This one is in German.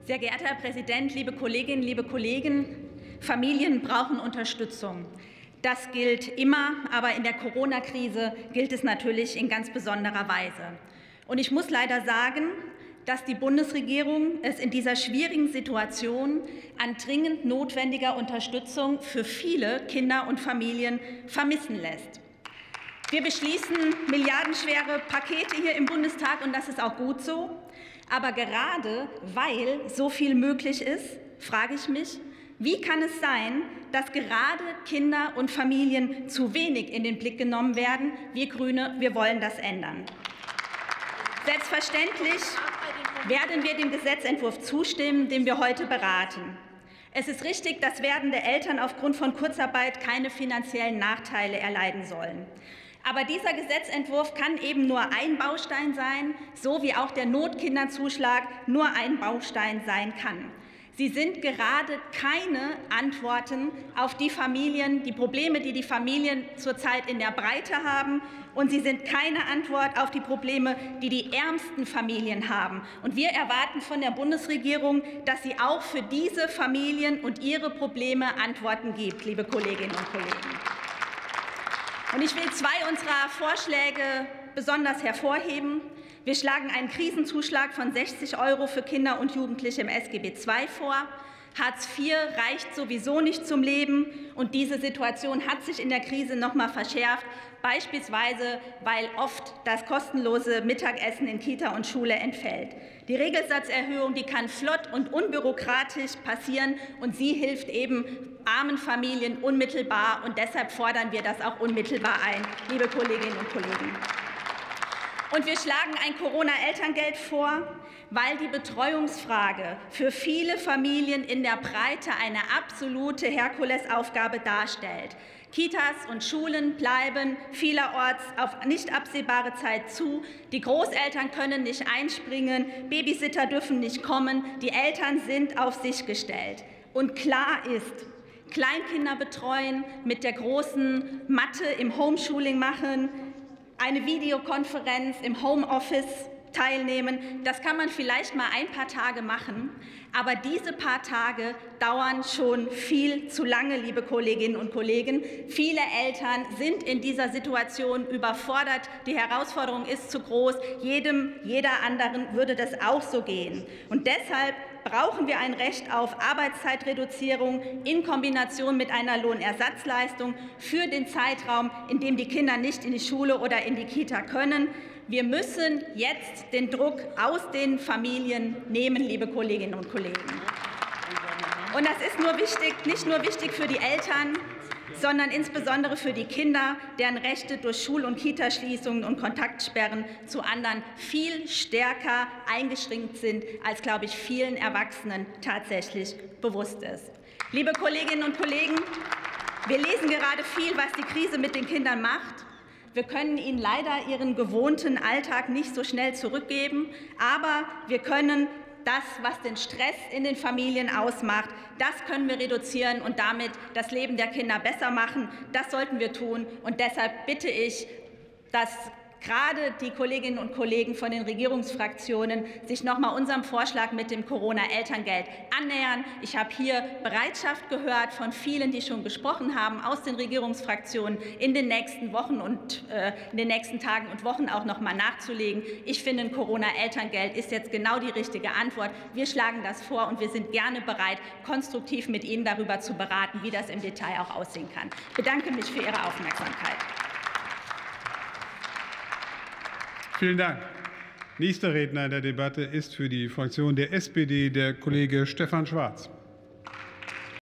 Sehr geehrter Herr Präsident, liebe Kolleginnen, liebe Kollegen! Familien brauchen Unterstützung. Das gilt immer, aber in der Corona-Krise gilt es natürlich in ganz besonderer Weise. Und ich muss leider sagen, dass die Bundesregierung es in dieser schwierigen Situation an dringend notwendiger Unterstützung für viele Kinder und Familien vermissen lässt. Wir beschließen milliardenschwere Pakete hier im Bundestag, und das ist auch gut so. Aber gerade weil so viel möglich ist, frage ich mich, wie kann es sein, dass gerade Kinder und Familien zu wenig in den Blick genommen werden? Wir Grüne, wir wollen das ändern. Selbstverständlich werden wir dem Gesetzentwurf zustimmen, den wir heute beraten. Es ist richtig, dass werdende Eltern aufgrund von Kurzarbeit keine finanziellen Nachteile erleiden sollen. Aber dieser Gesetzentwurf kann eben nur ein Baustein sein, so wie auch der Notkinderzuschlag nur ein Baustein sein kann. Sie sind gerade keine Antworten auf die Probleme, die die Familien zurzeit in der Breite haben. Und sie sind keine Antwort auf die Probleme, die die ärmsten Familien haben. Und wir erwarten von der Bundesregierung, dass sie auch für diese Familien und ihre Probleme Antworten gibt, liebe Kolleginnen und Kollegen. Und ich will zwei unserer Vorschläge besonders hervorheben. Wir schlagen einen Krisenzuschlag von 60 € für Kinder und Jugendliche im SGB II vor. Hartz IV reicht sowieso nicht zum Leben, und diese Situation hat sich in der Krise noch mal verschärft, beispielsweise weil oft das kostenlose Mittagessen in Kita und Schule entfällt. Die Regelsatzerhöhung, die kann flott und unbürokratisch passieren, und sie hilft eben armen Familien unmittelbar, und deshalb fordern wir das auch unmittelbar ein, liebe Kolleginnen und Kollegen. Und wir schlagen ein Corona-Elterngeld vor, weil die Betreuungsfrage für viele Familien in der Breite eine absolute Herkulesaufgabe darstellt. Kitas und Schulen bleiben vielerorts auf nicht absehbare Zeit zu. Die Großeltern können nicht einspringen, Babysitter dürfen nicht kommen, die Eltern sind auf sich gestellt. Und klar ist, Kleinkinder betreuen, mit der großen Matte im Homeschooling machen, eine Videokonferenz im Homeoffice teilnehmen, das kann man vielleicht mal ein paar Tage machen, aber diese paar Tage dauern schon viel zu lange, liebe Kolleginnen und Kollegen. Viele Eltern sind in dieser Situation überfordert, die Herausforderung ist zu groß, jeder anderen würde das auch so gehen. Und deshalb brauchen wir ein Recht auf Arbeitszeitreduzierung in Kombination mit einer Lohnersatzleistung für den Zeitraum, in dem die Kinder nicht in die Schule oder in die Kita können. Wir müssen jetzt den Druck aus den Familien nehmen, liebe Kolleginnen und Kollegen. Und das ist nicht nur wichtig für die Eltern, sondern insbesondere für die Kinder, deren Rechte durch Schul- und Kitaschließungen und Kontaktsperren zu anderen viel stärker eingeschränkt sind, als, glaube ich, vielen Erwachsenen tatsächlich bewusst ist. Liebe Kolleginnen und Kollegen, wir lesen gerade viel, was die Krise mit den Kindern macht. Wir können ihnen leider ihren gewohnten Alltag nicht so schnell zurückgeben, aber wir können das, was den Stress in den Familien ausmacht, das können wir reduzieren und damit das Leben der Kinder besser machen. Das sollten wir tun. Und deshalb bitte ich, dass gerade die Kolleginnen und Kollegen von den Regierungsfraktionen sich noch mal unserem Vorschlag mit dem Corona-Elterngeld annähern. Ich habe hier Bereitschaft gehört von vielen, die schon gesprochen haben, aus den Regierungsfraktionen, in den nächsten Wochen und in den nächsten Tagen und Wochen auch noch mal nachzulegen. Ich finde, ein Corona-Elterngeld ist jetzt genau die richtige Antwort. Wir schlagen das vor, und wir sind gerne bereit, konstruktiv mit Ihnen darüber zu beraten, wie das im Detail auch aussehen kann. Ich bedanke mich für Ihre Aufmerksamkeit. Vielen Dank. Nächster Redner in der Debatte ist für die Fraktion der SPD der Kollege Stefan Schwarz.